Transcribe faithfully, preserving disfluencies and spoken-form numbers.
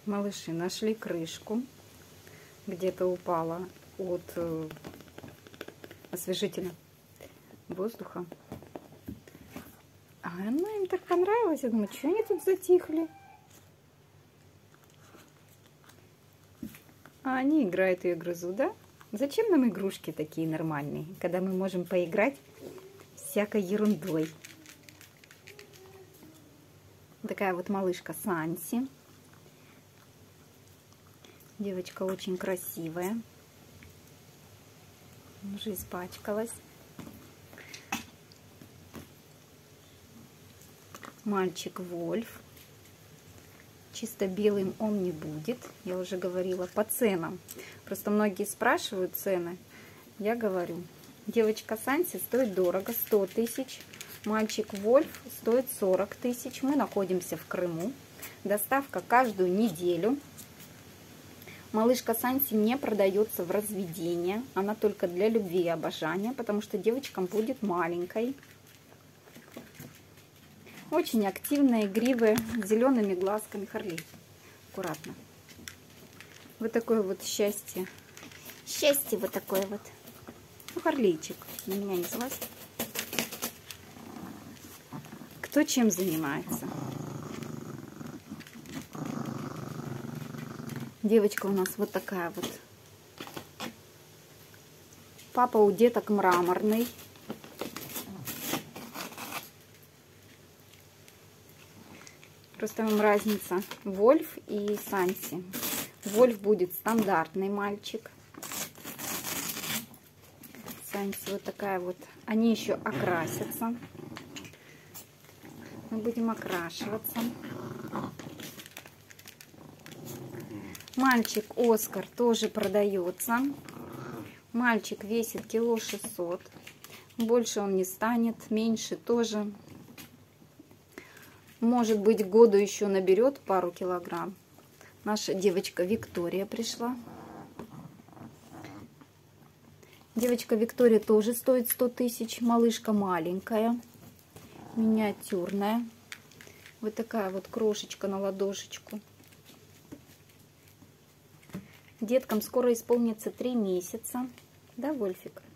Малыши нашли крышку. Где-то упала от э, освежителя воздуха. А она им так понравилась. Я думаю, что они тут затихли? А они играют и грызут, да? Зачем нам игрушки такие нормальные, когда мы можем поиграть всякой ерундой? Такая вот малышка Санси. Девочка очень красивая. Уже испачкалась. Мальчик Вольф. Чисто белым он не будет. Я уже говорила по ценам. Просто многие спрашивают цены. Я говорю, девочка Санси стоит дорого, сто тысяч. Мальчик Вольф стоит сорок тысяч. Мы находимся в Крыму. Доставка каждую неделю. Малышка Санси не продается в разведение. Она только для любви и обожания, потому что девочка будет маленькой. Очень активная, игривая, с зелеными глазками. Харли, аккуратно. Вот такое вот счастье. Счастье вот такое вот. Ну, Харлейчик, на меня не злазь. Кто чем занимается? Девочка у нас вот такая вот. Папа у деток мраморный. Просто вам разница. Вольф и Санси. Вольф будет стандартный мальчик. Санси вот такая вот. Они еще окрасятся. Мы будем окрашиваться. Мальчик Оскар тоже продается. Мальчик весит кило шестьсот. Больше он не станет, меньше тоже. Может быть, к году еще наберет пару килограмм. Наша девочка Виктория пришла. Девочка Виктория тоже стоит сто тысяч. Малышка маленькая, миниатюрная. Вот такая вот крошечка на ладошечку. Деткам скоро исполнится три месяца. Да, Вольфик?